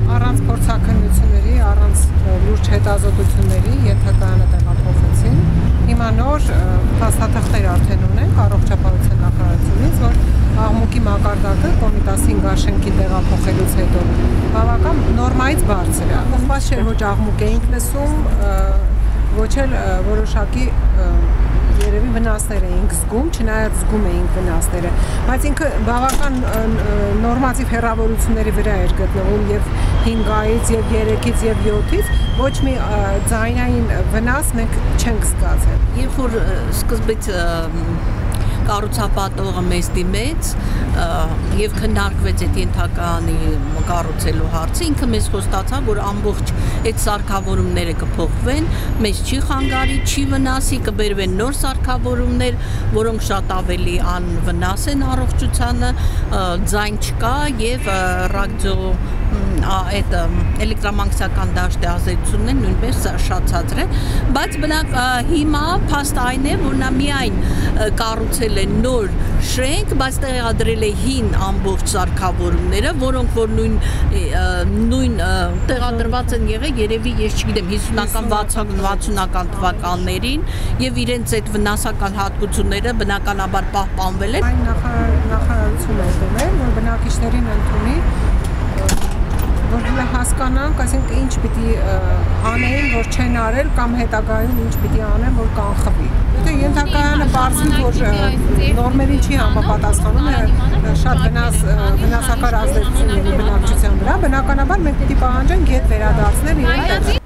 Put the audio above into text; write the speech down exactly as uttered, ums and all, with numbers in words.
առանց փորձաքննությունների, առանց լուրջ հետազոտությունների ենթակայանը տեղափոխեցին։ Հիմա նոր փաստաթղթեր արդեն ունենք առողջապահության նախարարությունից, որ աղմուկի մակարդակը կոմիտաս հինգաշենքի տեղափոխելուց հետո բավական նորմայից բարձր է։ Ողբաց չէր ոչ աղմուկ էինք լսում, ոչ էլ որոշակի երևի վնասներ էինք զգում, չնայած զգում էինք վնասները, բայց ինքը բավական նորմատիվ հեռավորությունների վրա էր գտնվում եւ հինգից եւ երեքից եւ յոթից ոչ մի ձայնային վնաս մենք չենք զգացել։ Երբ որ սկզբից կառուցապատողը մեզ դիմեց եւ քննարկվեց այդ ենթակայանի կառուցելու հարցը, ինքը մեզ խոստացավ, որ ամբողջ այդ սարքավորումները կփոխվեն, մեզ չի խանգարի, չի վնասի, կբերվեն նոր սարքավորումներ, որոնք շատ ավելի անվնաս են առողջությանը, ձայն չկա եւ ռադիո այդ էլեկտրամագնիսական դաշտի ազդեցությունն նույնպես շատ ցածր է, բայց բնակ հիմա փաստ այն է, որ նա միայն կառուցել է նոր շենք, բայց տեղադրել է հին ամբողջ սարքավորումները, որոնք որ նույն նույն տեղադրված են եղել երևի ես չգիտեմ հիսունական վաթսունական թվականներին եւ իրենց այդ վնասական հատկությունները բնականաբար պահպանվել են։ Այն նախարարությունը դիմել, որ բնակիչներին ընդունի որ հասկանանք, ասենք ինչ պիտի անեին, որ չեն արել կամ հետագայում ինչ պիտի անեն, որ կանխվի։ Եթե ենթակայանը պարզվի, որ նորմերին չի համապատասխանում, շատ վնաս վնասակար ազդեցություն ունի բնակչության վրա, բնականաբար մենք պիտի պահանջենք գետ վերադարձնել իրեն տեղը։